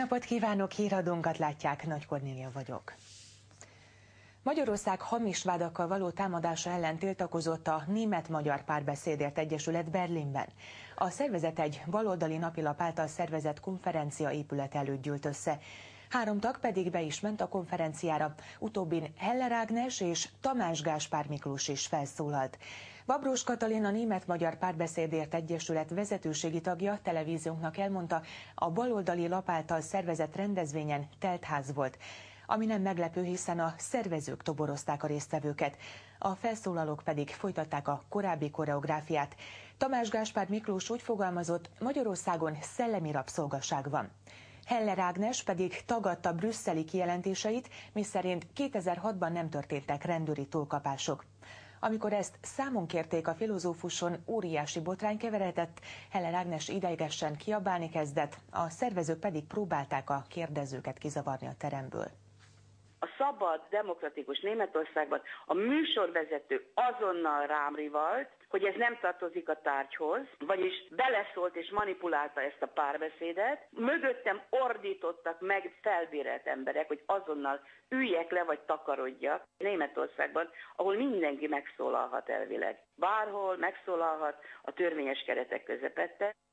napot kívánok, híradónkat látják, Nagy Kornélia vagyok. Magyarország hamis vádakkal való támadása ellen tiltakozott a Német-Magyar Párbeszédért Egyesület Berlinben. A szervezet egy baloldali napilap által szervezett konferencia épület előtt gyűlt össze. 3 tag pedig be is ment a konferenciára, utóbbin Heller Ágnes és Tamás Gáspár Miklós is felszólalt. Babros Katalin, a Német-Magyar Párbeszédért Egyesület vezetőségi tagja televíziónknak elmondta, a baloldali lap által szervezett rendezvényen telt ház volt. Ami nem meglepő, hiszen a szervezők toborozták a résztvevőket, a felszólalók pedig folytatták a korábbi koreográfiát. Tamás Gáspár Miklós úgy fogalmazott, Magyarországon szellemi rabszolgaság van. Heller Ágnes pedig tagadta brüsszeli kijelentéseit, miszerint 2006-ban nem történtek rendőri túlkapások. Amikor ezt számon kérték, a filozófuson óriási botrány keveredett, Heller Ágnes idegesen kiabálni kezdett, a szervezők pedig próbálták a kérdezőket kizavarni a teremből. A szabad, demokratikus Németországban a műsorvezető azonnal rám rivalt, hogy ez nem tartozik a tárgyhoz, vagyis beleszólt és manipulálta ezt a párbeszédet. Mögöttem ordítottak meg felbérelt emberek, hogy azonnal üljek le vagy takarodjak. Németországban, ahol mindenki megszólalhat elvileg. Bárhol megszólalhat a törvényes keretek közepette.